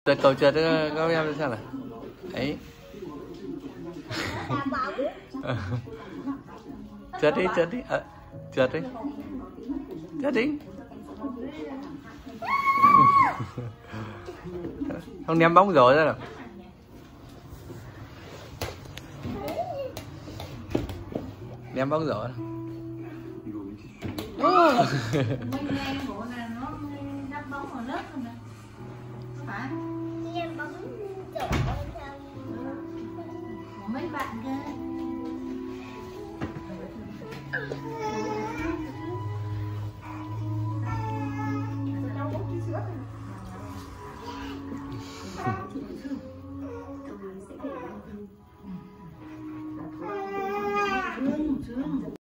Cậu trượt các em xem nào. Đấy. Trượt đi. Trượt đi. Trượt đi. Không ném bóng rổ ra nào. Ném bóng rổ. Mấy bạn kia